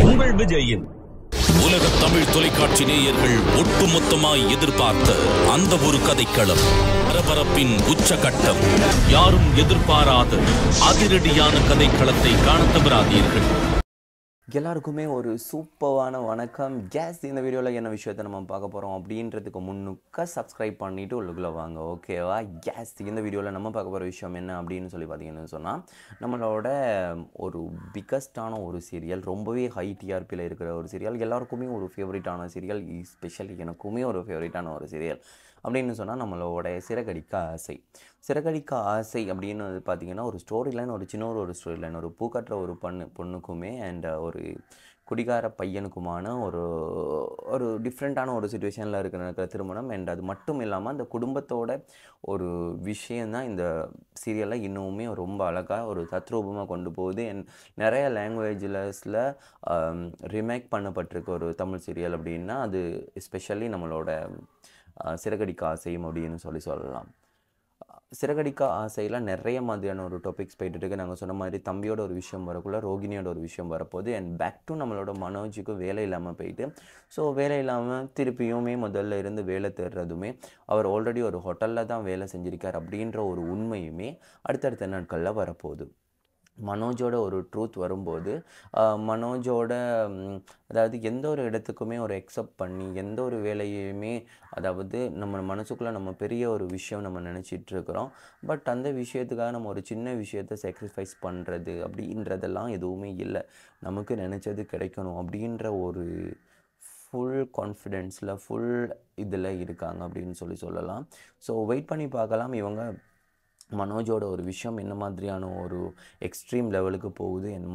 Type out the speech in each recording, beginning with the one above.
உங்கள் விஜயின் உலக தமிழ் தொலைக்காட்சி நேயர்கள் ஒட்டுமொத்தமாய் எதிர்பார்த்த அந்த ஒரு கதைக்களம், பரபரப்பின் உச்சகட்டம், யாரும் எதிர்பாராத அதிரடியான கதைக்களத்தை காண தவறாதீர்கள். எல்லாருக்குமே ஒரு சூப்பரான வணக்கம். இந்த வீடியோவில் என்ன விஷயத்தை நம்ம பார்க்க போகிறோம் அப்படின்றதுக்கு முன்னுக்க சப்ஸ்கிரைப் பண்ணிவிட்டு உள்ளுக்குள்ளே வாங்க, ஓகேவா? இந்த வீடியோவில் நம்ம பார்க்க போகிற விஷயம் என்ன அப்படின்னு சொல்லி பார்த்தீங்கன்னு சொன்னால், நம்மளோட ஒரு பிக்கஸ்டான ஒரு சீரியல், ரொம்பவே ஹை டிஆர்பியில் இருக்கிற ஒரு சீரியல், எல்லாருக்குமே ஒரு ஃபேவரட்டான சீரியல், ஸ்பெஷலி எனக்குமே ஒரு ஃபேவரட்டான ஒரு சீரியல் அப்படின்னு சொன்னால் நம்மளோட சிறகடிக்க ஆசை. சிறகடிக்க ஆசை அப்படின்னு பார்த்திங்கன்னா ஒரு ஸ்டோரி லைன், ஒரு சின்ன ஒரு ஸ்டோரி லைன், ஒரு பூக்கட்டுற ஒரு பொண்ணுக்குமே அண்ட் ஒரு குடிகார பையனுக்குமான ஒரு டிஃப்ரெண்ட்டான ஒரு சுச்சுவேஷனில் இருக்கிற திருமணம். அண்ட் அது மட்டும் இல்லாமல் அந்த குடும்பத்தோட ஒரு விஷயந்தான் இந்த சீரியலில் இன்னுமே ரொம்ப அழகாக ஒரு தத்ரூபமாக கொண்டு போகுது. அண்ட் நிறைய லாங்குவேஜஸில் ரிமேக் பண்ணப்பட்டிருக்க ஒரு தமிழ் சீரியல் அப்படின்னா அது எஸ்பெஷலி நம்மளோட சிறகடிக்க ஆசையும் அப்படின்னு சொல்லலாம். சிறகடிக்க ஆசையில் நிறைய மாதிரியான ஒரு டாபிக்ஸ் போயிட்டு இருக்கு. நாங்கள் சொன்ன மாதிரி தம்பியோட ஒரு விஷயம் வரக்குள்ள ரோகிணியோட ஒரு விஷயம் வரப்போகுது. அண்ட் பேக் டு நம்மளோட மனோஜுக்கு வேலை இல்லாமல் போயிட்டு, ஸோ வேலை இல்லாமல் திருப்பியுமே முதல்ல இருந்து வேலை தேடுறதுமே, அவர் ஆல்ரெடி ஒரு ஹோட்டலில் தான் வேலை செஞ்சுருக்கார் அப்படின்ற ஒரு உண்மையுமே அடுத்தடுத்த நாட்களில் வரப்போகுது. மனோஜோட ஒரு ட்ரூத் வரும்போது மனோஜோட அதாவது எந்த ஒரு இடத்துக்குமே ஒரு அக்செப்ட் பண்ணி எந்த ஒரு வேலையுமே, அதாவது நம்ம மனசுக்குள்ளே நம்ம பெரிய ஒரு விஷயம் நம்ம நினச்சிட்ருக்கிறோம், பட் அந்த விஷயத்துக்காக நம்ம ஒரு சின்ன விஷயத்தை சாக்ரிஃபைஸ் பண்ணுறது அப்படின்றதெல்லாம் எதுவுமே இல்லை. நமக்கு நினச்சது கிடைக்கணும் அப்படின்ற ஒரு ஃபுல் கான்ஃபிடென்ஸில் ஃபுல் இதில் இருக்காங்க அப்படின்னு சொல்லலாம். ஸோ வெயிட் பண்ணி பார்க்கலாம் இவங்க மனோஜோட ஒரு விஷயம் என்ன மாதிரியான ஒரு எக்ஸ்ட்ரீம் லெவலுக்கு போகுது. என்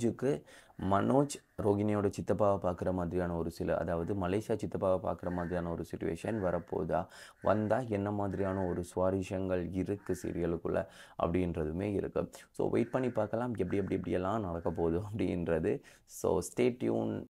மனோஜ் ரோகிணியோட சித்தப்பாவை பார்க்குற மாதிரியான ஒரு சில, அதாவது மலேசியா சித்தப்பாவை பார்க்குற மாதிரியான ஒரு சிச்சுவேஷன் வரப்போதா, வந்தால் என்ன மாதிரியான ஒரு சுவாரஸ்யங்கள் இருக்குது சீரியலுக்குள்ளே அப்படின்றதுமே இருக்குது. ஸோ வெயிட் பண்ணி பார்க்கலாம் எப்படியெல்லாம் நடக்க போகுது அப்படின்றது. So stay tune